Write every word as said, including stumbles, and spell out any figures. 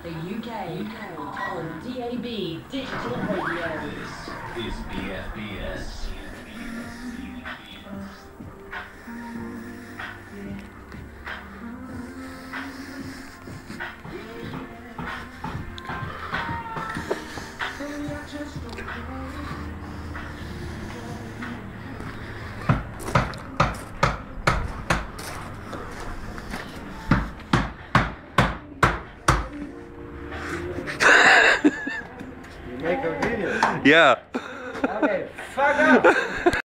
the U K on D A B Digital Radio. This is B F B S. You make a video. Yeah. Okay, fuck up.